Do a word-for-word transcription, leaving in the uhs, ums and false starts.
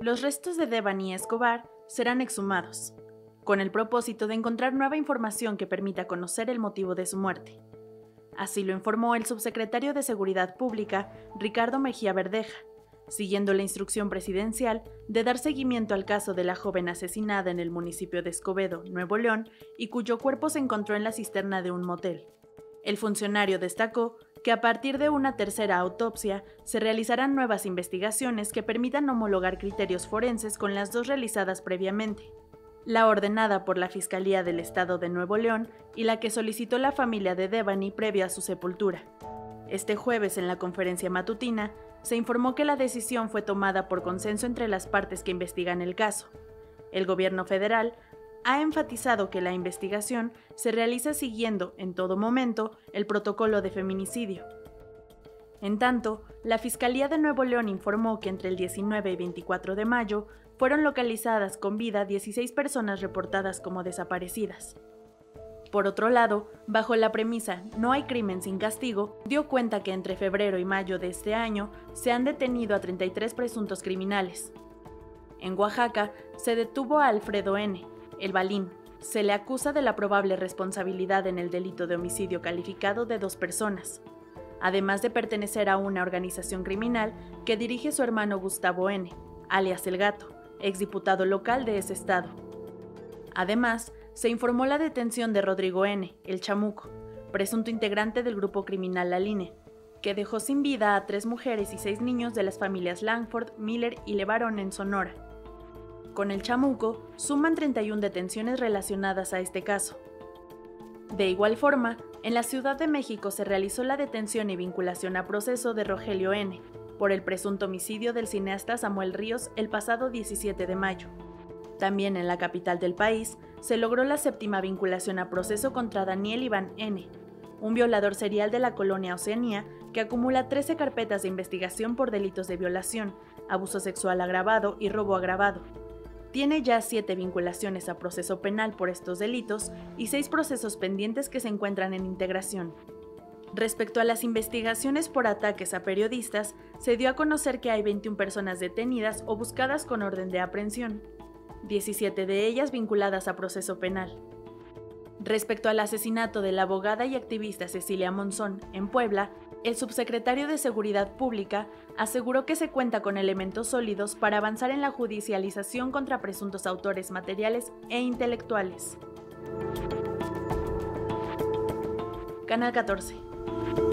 Los restos de Devani Escobar serán exhumados, con el propósito de encontrar nueva información que permita conocer el motivo de su muerte. Así lo informó el subsecretario de Seguridad Pública, Ricardo Mejía Verdeja, siguiendo la instrucción presidencial de dar seguimiento al caso de la joven asesinada en el municipio de Escobedo, Nuevo León, y cuyo cuerpo se encontró en la cisterna de un motel. El funcionario destacó que a partir de una tercera autopsia se realizarán nuevas investigaciones que permitan homologar criterios forenses con las dos realizadas previamente, la ordenada por la Fiscalía del Estado de Nuevo León y la que solicitó la familia de Devani previo a su sepultura. Este jueves, en la conferencia matutina, se informó que la decisión fue tomada por consenso entre las partes que investigan el caso. El gobierno federal ha enfatizado que la investigación se realiza siguiendo, en todo momento, el protocolo de feminicidio. En tanto, la Fiscalía de Nuevo León informó que entre el diecinueve y veinticuatro de mayo fueron localizadas con vida dieciséis personas reportadas como desaparecidas. Por otro lado, bajo la premisa "no hay crimen sin castigo", dio cuenta que entre febrero y mayo de este año se han detenido a treinta y tres presuntos criminales. En Oaxaca se detuvo a Alfredo N., el Balín. Se le acusa de la probable responsabilidad en el delito de homicidio calificado de dos personas, además de pertenecer a una organización criminal que dirige su hermano Gustavo N., alias El Gato, exdiputado local de ese estado. Además, se informó la detención de Rodrigo N., el Chamuco, presunto integrante del grupo criminal La Line, que dejó sin vida a tres mujeres y seis niños de las familias Langford, Miller y Levarón en Sonora. Con el Chamuco, suman treinta y una detenciones relacionadas a este caso. De igual forma, en la Ciudad de México se realizó la detención y vinculación a proceso de Rogelio N., por el presunto homicidio del cineasta Samuel Ríos el pasado diecisiete de mayo. También en la capital del país, se logró la séptima vinculación a proceso contra Daniel Iván N., un violador serial de la colonia Oceanía que acumula trece carpetas de investigación por delitos de violación, abuso sexual agravado y robo agravado. Tiene ya siete vinculaciones a proceso penal por estos delitos y seis procesos pendientes que se encuentran en integración. Respecto a las investigaciones por ataques a periodistas, se dio a conocer que hay veintiuna personas detenidas o buscadas con orden de aprehensión, diecisiete de ellas vinculadas a proceso penal. Respecto al asesinato de la abogada y activista Cecilia Monzón, en Puebla, el subsecretario de Seguridad Pública aseguró que se cuenta con elementos sólidos para avanzar en la judicialización contra presuntos autores materiales e intelectuales. Canal catorce.